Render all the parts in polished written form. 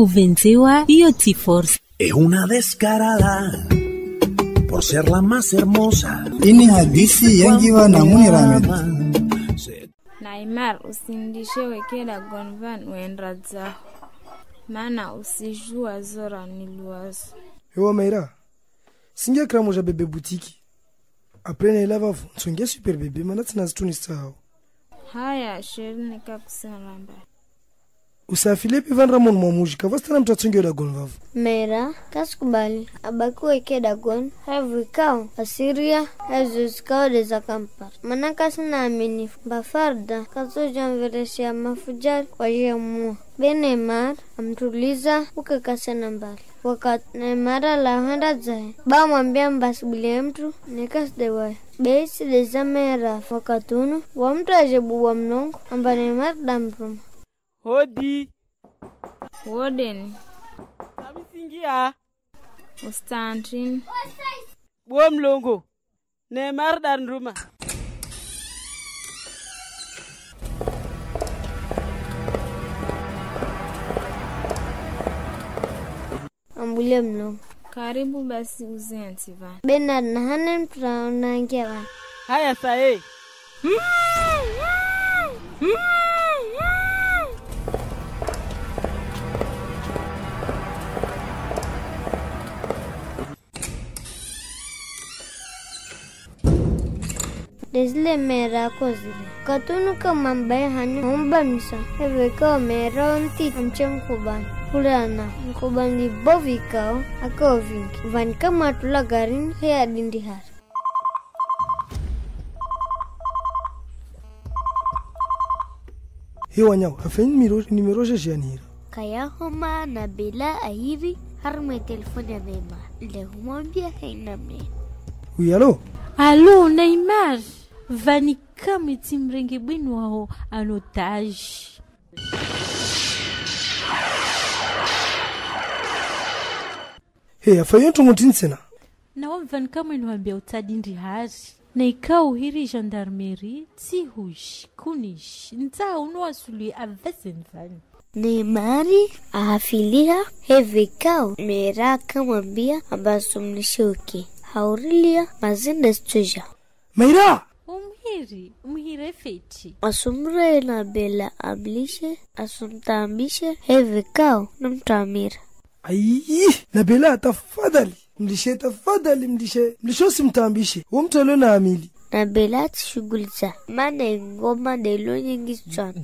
kuvenzewa hiyo T-Force. Es una descarada por ser la más hermosa. Ini hadithi yangiwa na Muniramed. Naimar, usindishe wekeda gonvan uenda zao. Maana usijua zora niluwazo. Ewa Maira, singe kramoja bebe butiki. Aprene ilava songe super bebe, mana tina zitunista hao. Haya, sheri nika kusena ramba. Usafile pivan Ramon mwamuji, kavastana mtatunge da gon vavu. Mera, kaskubali, abaku weke da gon, havu ikao, asiria, hazu iskao deza kampar. Mana kasina amini, bafarda, kazo janvereshi ya mafujari, waje mua. Be Neymar, amtuliza, uke kasena mbali. Wakati Neymar alahanda zae, ba mwambia mbasibili mtu, nekas dewaya. Be isi deza mera, wakatunu, wa mtu ajebu wa mnongo, amba Neymar damruma. Hodi. Woden. Sabisingia. Ustantin. Bom longo. Neymar dan rumah. Ambulia mnongo. Karibu basi uzenzi va. Bernard na hanen tunaonangia wa. Haya sae. Desle mera kozile. Katunu kama mbaya hanyu mba misa. Hewe kao mera onti amche mkubani. Kulana mkubani bovi kao ako vingi. Vani kama tula garini hea dindi hari. Hewa nyao, afeni nimerosha shianira. Kaya homa na bila ahiri harme telefoni ya Neymar. Ile humwambia haina mnene. Oui, alo? Alo, Neymar. Vani kama timrenge bwinu wao anotage. Hey, afayonto mutinsena. Na wamvani kama inuambia utadindi hari. Na ikao hiri gendarmerie, tihush, kunish, nta unuasuli avesen vani. Neymari ahafilia hevi kao mera kama mbia ambaso mnishoki. Haurilia mazinda stuja. Maira! Umhire feti. Asumre na bela amlishe, asumtambishe hevi kao na mtamira. Ayi, na bela tafadhali. Mlisho simtambishe. Umtolo na amili. Na bela tishuguliza. Mane ngoma delo nyingi sana.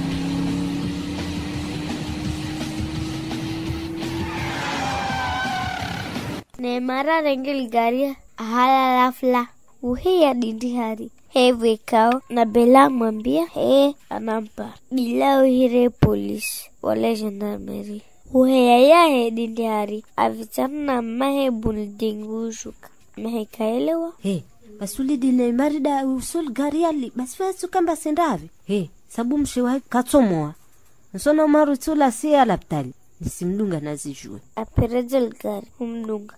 Neymar rengel garia hala lafla. Uhe ya dindi hari. Hewe kao na bela mwambia anampa. Bila uhire polisi wala gendarmerie. Uhe ya dindi hari. Avitana na mahe buldingu shuka. Mahe kaelewa? Basuli di Neymar da usul garia li. Basfesu kamba sendavi. Sabu mshiwa katsomoa. Nsona maru tula siya laptali. Nisimdunga nazijue. Aperejel gari umdunga.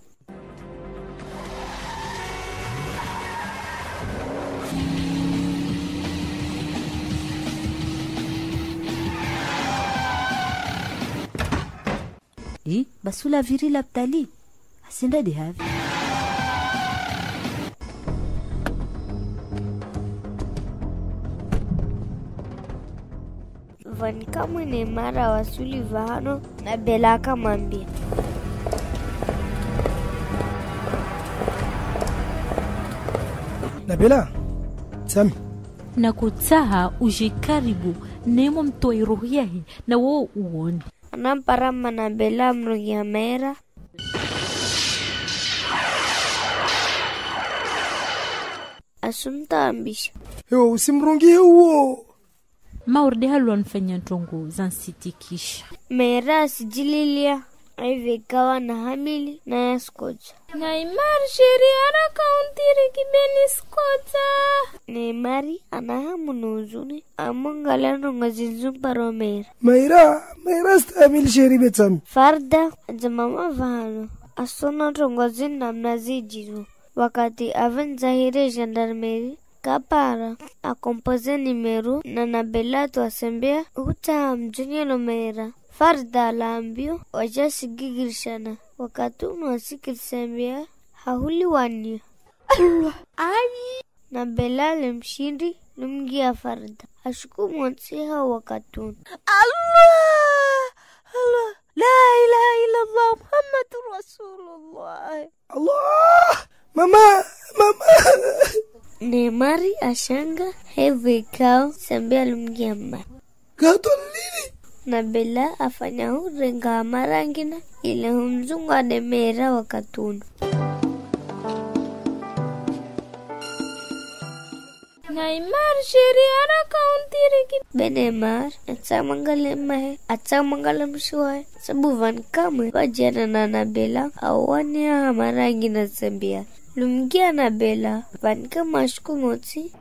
Basula viri laptali. Asinda di havi. Vani kama Neymar wasuli vahano na bela kama mbia. Na bela, Sami. Na kutaha uje karibu nemo mtoi rohi yahi na wao uone. Anamparama na bela mrugi ya mera. Asumta ambisha. Yo, usimrungie huo. Maurde halu anfanya ntongo zansitikisha. Mera sijililia. Aivekawa na hamili na ya skoja. Neymar sheriara kauntiri kibeni skota. Neymari anahamu na uzuni. Amungalano ngazinzumpa romera. Maira stamil sheri betami. Farda jamama vahano. Asona tongozin namnazi jiru. Wakati aven zahire gendarmerie. Kapara akompoze nimeru na nabela tuasembea uta mjunye no mera. Farda laambio wajasigigirishana wakati unwasikilsembea hahuli wania ai na Belale mshindi lumgia Farda ashuku mwansiha wakatuni. Allah la ilaha illallah Muhammadur Rasulullah. Allah mama Neymari ashanga hevi kao sembea lumgia mma gatolini na Bela afanya hurenga marangina ile humzunga demera wakatuni. Neymar sheriara kauntiri ki Benemar atsa mangalam shuai sabu van kamwe wajana na Nabela awani hamarangi na zambia lumgia Nabela van kama shkumoti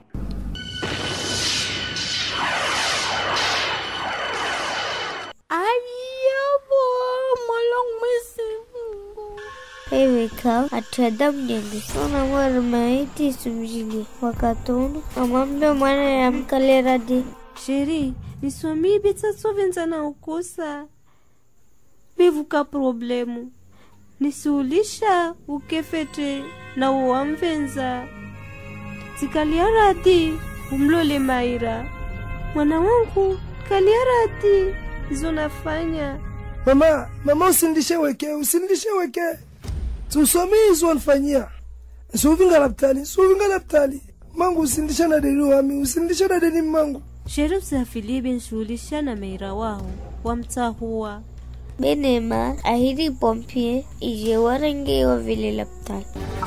ayabo molong mesi hewe kao atadam nyenge sona mwara maiti sumjini wakatono amambia mwana ya mkaleradi Sheri, niswami bitsatso venzana ukosa. Bivuka problemu. Nisuulisha ukefete na uamvenza. Tikaliarati umlole Maira. Mwana wangu kaliarati zonafanya. Mama usindishe weke. Tusome hizo wanfanyia. Suvinga laptali. Mangu usindisha na deni wami, usindisha na deni mangu. Sheri Filibi nsuulisha na Maira wao wamtahua. Benemar ahiri pompie ije warenge wa vile laptali.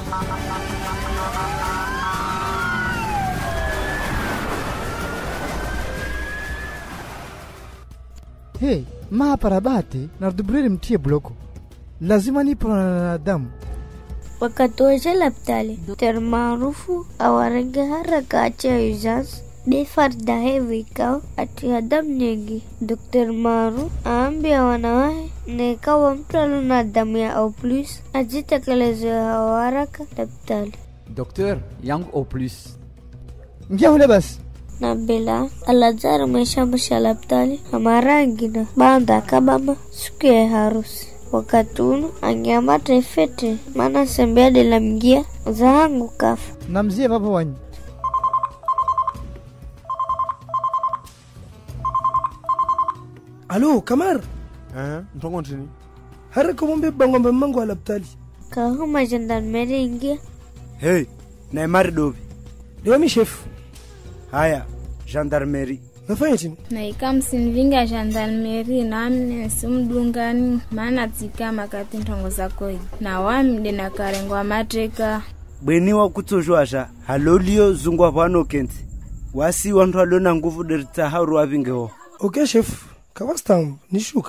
Hey, maha parabate na rdubrili mtie bloko. Lazima nipo na damu. Wakati waje laptali, Dr. maarufu awarenge haraka acha yuzaz. De Farda hevi kao ati adam nyingi. Dr. Maru aambia wanawahe na ikawa mtu aluna damu ya au plus ajitekeleze haraka laptali. Docteur yangu au plus. Ngia hule basi. Na Bela alazari maisha laptali hamarangi na banda kabama siku ya harusi. Wakati unu angiama trefete mana sembea de la mgia zahangu kafa. Na mzie papa wanyi. Alo, Kamar. Ntongo ntini? Haraka mombe bangombe mangu alaptali. Kahuma gendarmerie ingia. Hey, Neymar dobi. Dewa mi chef. Haya, gendarmerie. Nafanya chini? na ikamsinvinga gendarmerie na amne sumdungani maana tika makati ntongo zakoi na wamde na karengwa matreka Bweni wa kutsojwasha halolio zungwa pano kenzi. Wasi wantu alona nguvu derita hauru wavingeho. Okay chef. Kawastam nishuka.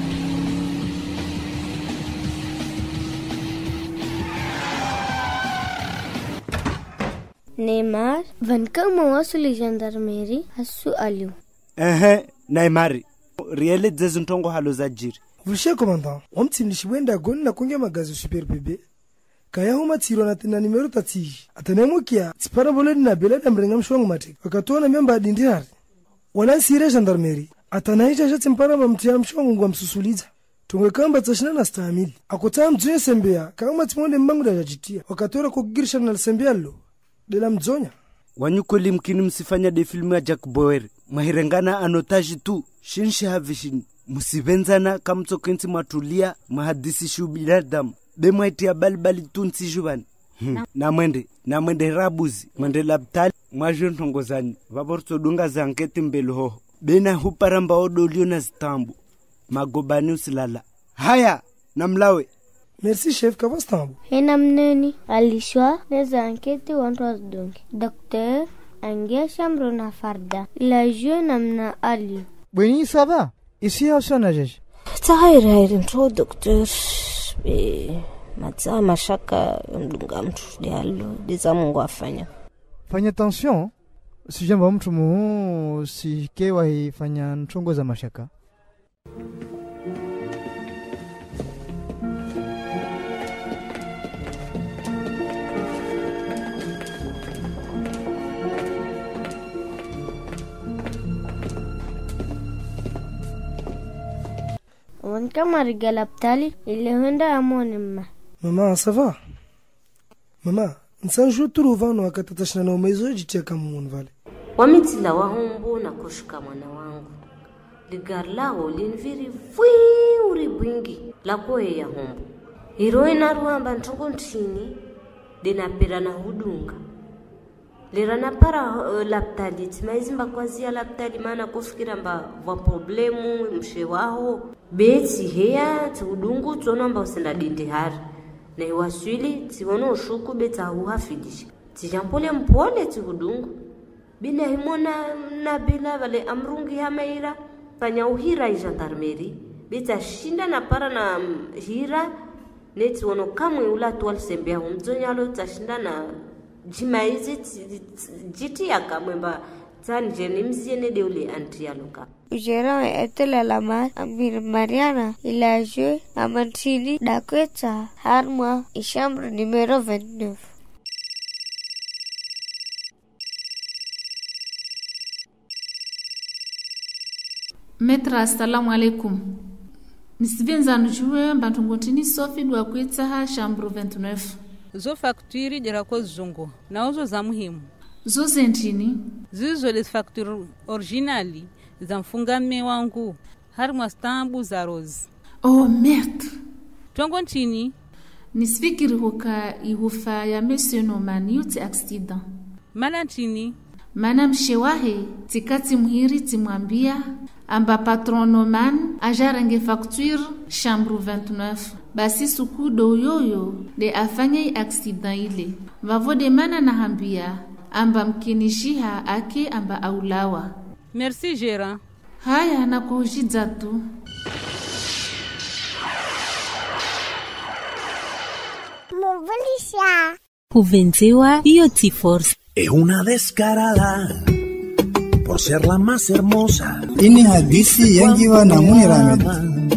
Neymar van kama wasuli gendarmerie hasu aliu. Neymar. Riele dzezi ntongo halo za jiri. Vulshe commandant. Omtimlishi wenda goni na kunge magazi super bebe. Kaya huma tiro na nimero tatiji. Atanemo kia tipara boleni na Bela da mrenga mshwangu matek. Wakatuona memba adindihari. Wanansire gendarmerie. Atanaisha shati mpara mamtia mshwangu ngwa msusuliza. Tunge kamba tashina na stahamili. Akotaa mzunye sembea. Kama timonde mbangu da jajitia. Wakatora kugirisha na sembea lo. Dela mzonya. Wanyukoli mkini msifanya de filmu ya Jack Bauer. Mahirengana anotaji tu. Shinshi havishin. Musibenzana kamto kenti matulia. Mahadisi shubinadamu. Bemwaiti ya balibali tunsi jubani. Na mwende rabuzi. Mwende laptali. Mwajo ntongozani. Vaborto dunga za anketi mbelu hoho. Bena huparamba odolio na zitambu. Magobani usilala. Haya, namlawe. Merci chef, kawastambu. Hena mneni alishwa neza anketi wantu wasdongi. Docteur angia shambro na Farda. La jue namna ali. Bweni ça va? Ici au sonajej. Tahiri mto docteur. Matsa mashaka mdunga mtu dialo diza Mungu afanya. Fanya attention. Si jambo mtu muhu si kewa fanya nchongo za mashaka. kama rigala ptali ile huenda amone mma. Mama, ça va? Mama, nsanjo turuvano akatatashina na umezo jitia kama munu vale. Wamitila wahombo na kushika mwana wangu. Ligar lao linviri fwi uribwingi la koe ya hombo. Hiroe na ruamba ntongo ntini dena pera na hudunga. Lera na para laptali timazimba kwazia laptali maana kufikira mba wa problemu mshe waho. Beti hea tuhudungu tuonomba usenda dindi hari. Na iwaswili tiwono ushuku beta uhafidisha. Tijampole mpole tuhudungu. Bila himona na bila vale amrungi hamaira. Fanya uhira ijandarmeri. Beta shinda na para na hira. Neti wono kamwe ula tuwal sembea humzonyalo tashinda na jimaizi jiti ya kamwemba tani mziene deule antialoka. Ujerawe etele lamar amir Mariana ilajwe amantini dakweta harma ishambre numero 29. Metra, assalamu alaikum. Nisivenza nujue mbantungotini Sophie dwa kweta ha chambre 29. Zo facture jera ko zungo. Na uzo za muhimu. Zo zentini. Zizo les facture originali za mfungame wangu. Harma stambu za rose. Oh merde. Twango nchini. Nisfikiri huka ihufa ya monsieur Norman yuti accident. Mana nchini. Mana mshewahe tikati muhiri timwambia amba patron Norman ajarenge facture chambre 29. Basi suku do yoyo de afanye accident ile. Vavode mana na hambia amba mkinishiha ake amba aulawa. Merci Gérard. Haya na kuhujidza tu. Movelisha. Huvenzewa hiyo T-Force. Es una descarada por ser la más hermosa. Ini hadithi yangiwa na Munira Ahmed.